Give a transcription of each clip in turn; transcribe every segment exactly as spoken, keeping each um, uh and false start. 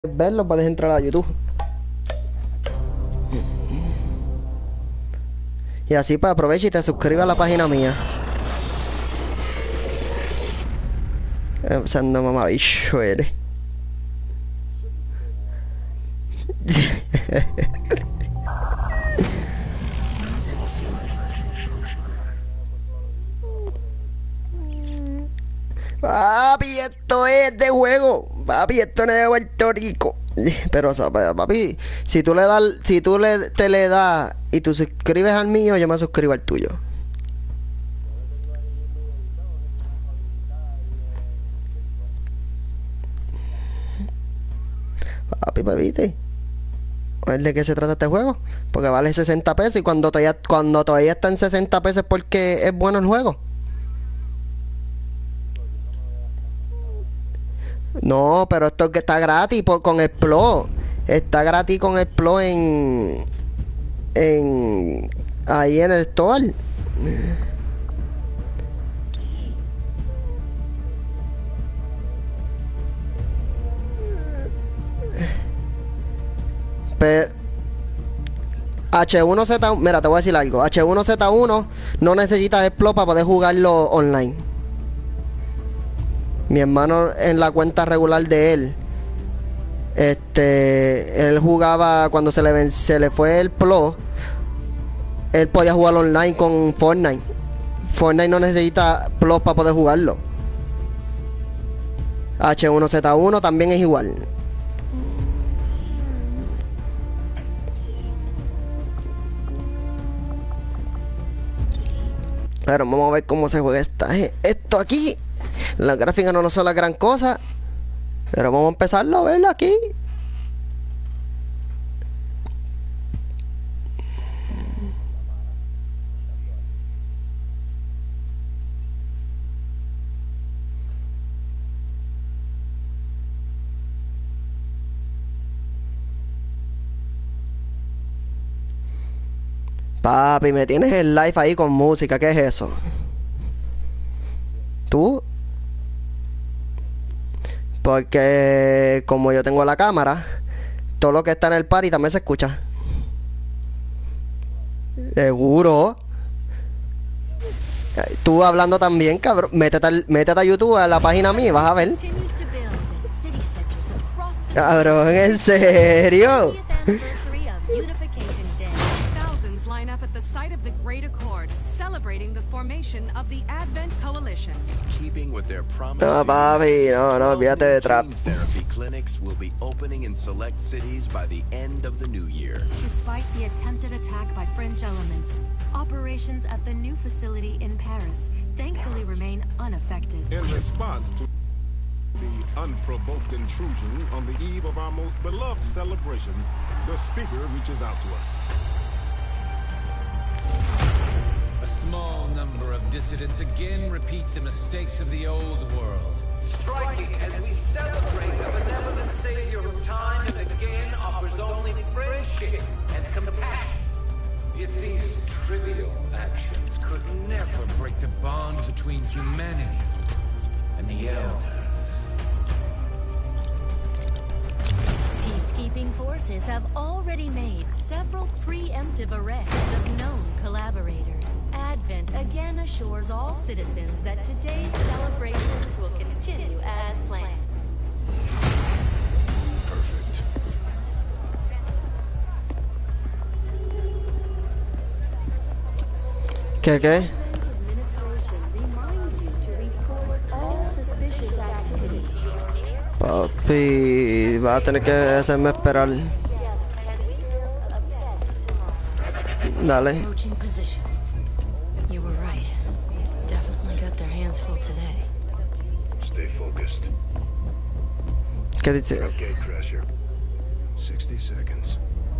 verlo, puedes entrar a YouTube. Y así pues aprovecha y te suscribes a la página mía. Eh, Siendo mamabicho eres. Papi, esto es de juego. Papi, esto no es de Puerto Rico. Pero, o sea, papi, si tú le das, si tú le, te le das y tú suscribes al mío, yo me suscribo al tuyo. Papi, pues viste. A ver de qué se trata este juego. Porque vale sesenta pesos y cuando todavía, cuando todavía está en sesenta pesos es porque es bueno el juego. No, pero esto que está gratis por, con el Plus. Está gratis con el Plus en. En. Ahí en el store. Pero. H uno Z uno. Mira, te voy a decir algo. H uno Z uno no necesitas el Plus para poder jugarlo online. Mi hermano en la cuenta regular de él. Este, él jugaba cuando se le ven, se le fue el Plus. Él podía jugar online con Fortnite. Fortnite no necesita Plus para poder jugarlo. H uno Z uno también es igual. Pero vamos a ver cómo se juega esta, esto aquí. Las gráficas no son la gran cosa. Pero vamos a empezarlo a verlo aquí. Papi, me tienes el live ahí con música. ¿Qué es eso? ¿Tú? Porque como yo tengo la cámara, todo lo que está en el party también se escucha. Seguro. Tú hablando también, cabrón. Métete, al, métete a YouTube, a la página mía, vas a ver. Cabrón, ¿en serio? No, papi, no, no, olvídate de trap. Therapy clinics will be opening in select cities by the end of the new year. Despite the attempted attack by French elements, operations at the new facility in Paris thankfully remain unaffected. In response to the unprovoked intrusion on the eve of our most beloved celebration, the speaker reaches out to us. A small number of dissidents again repeat the mistakes of the old world. Striking as we celebrate a benevolent savior who time and again offers only friendship and compassion. Yet these trivial actions could Never break the bond between humanity and the elders. Peacekeeping forces have already made several preemptive arrests of known collaborators. Advent again assures all citizens that today's celebrations will continue as planned. Perfect. ¿Qué, qué? Papi, va a tener que hacerme esperar. Dale. Approaching position. You were right. They definitely got their hands full today. Stay focused. ¿Qué dice? Okay, Crasher. sixty seconds.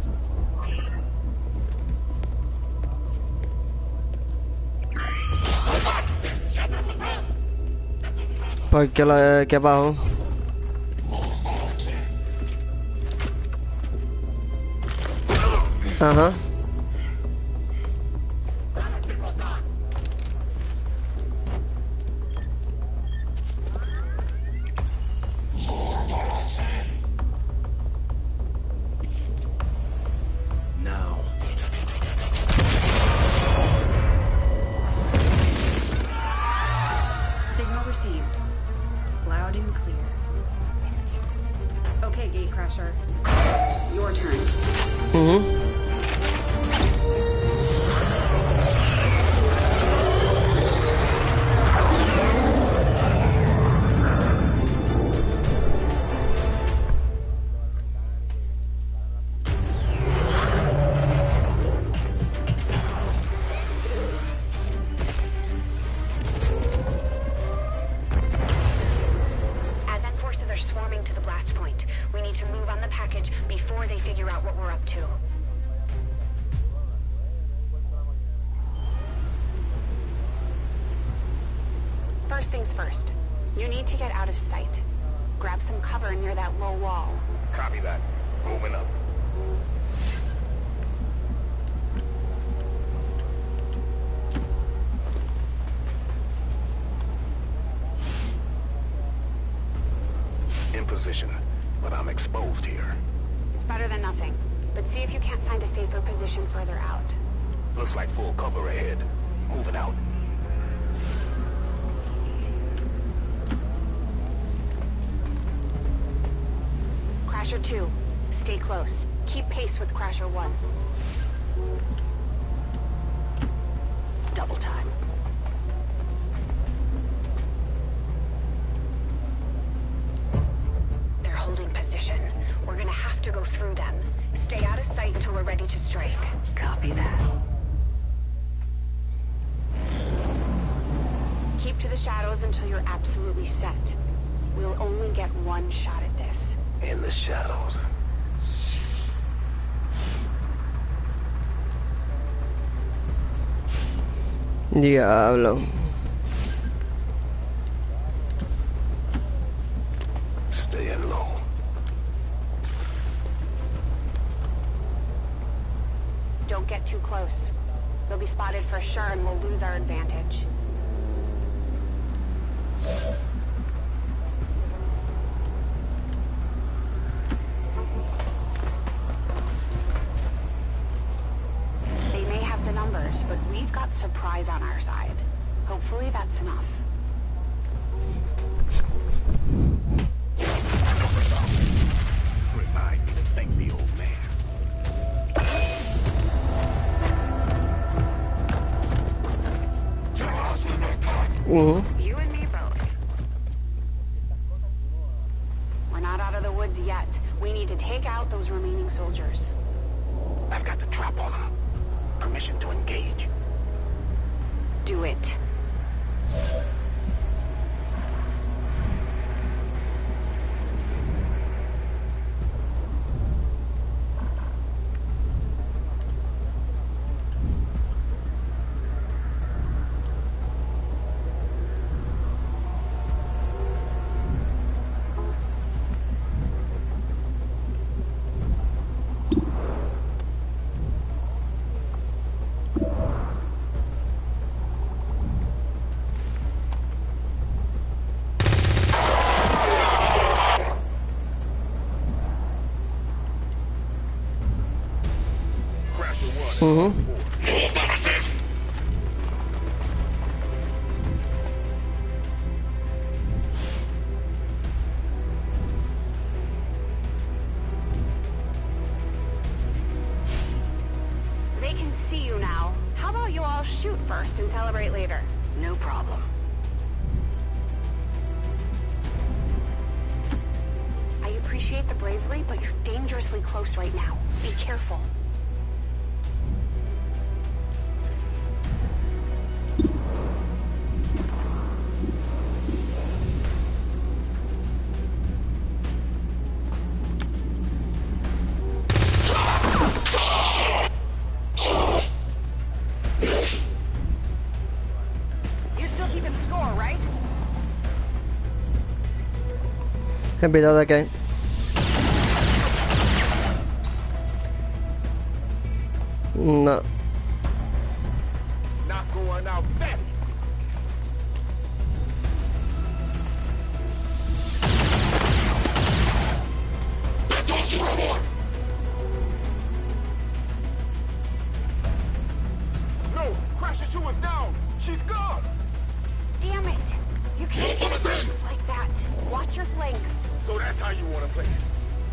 ¿Por qué lo que abajo? Ajá. Okay, Gatecrasher. Your turn. Mhm. Advent forces are swarming to the blast point. We need to move on the package before they figure out what we're up to. First things first. You need to get out of sight. Grab some cover near that low wall. Copy that. Moving up. In position, but I'm exposed here. It's better than nothing. But see if you can't find a safer position further out. Looks like full cover ahead. Moving out. Crasher two, stay close. Keep pace with Crasher one. Double time. They're holding position. We're gonna have to go through them. Stay out of sight until we're ready to strike. Copy that. Keep to the shadows until you're absolutely set. We'll only get one shot at this. In the shadows. Diablo. Staying low. Don't get too close. They'll be spotted for sure and we'll lose our advantage. They may have the numbers, but we've got surprise on our side. Hopefully that's enough. Remind me to thank the old man. Mhm. You and me both. We're not out of the woods yet. We need to take out those remaining soldiers. I've got the trap on them. Permission to engage. Do it. Mhm. They can see you now. How about you all shoot first and celebrate later? No problem. I appreciate the bravery, but you're dangerously close right now. Be careful. You're still keeping score, right? ¿El video de qué? No. Not going out that. No, Crasher two is down. She's gone. Damn it! You can't get this like that. Watch your flanks. So that's how you want to play it.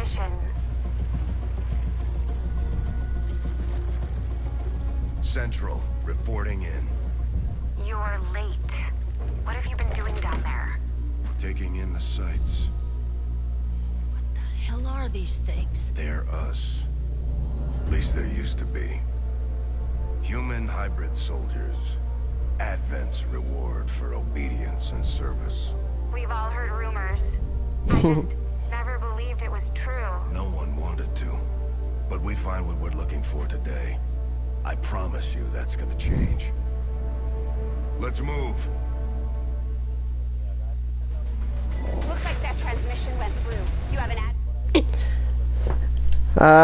transmission. Central, reporting in. You're late. What have you been doing down there? Taking in the sights. What the hell are these things? They're us. At least there used to be. Human hybrid soldiers. Advent's reward for obedience and service. We've all heard rumors. I just never believed it was true. No one wanted to. But we find what we're looking for today. I promise you that's gonna change. Let's move. Looks like that transmission went through. You have an ad. Ah.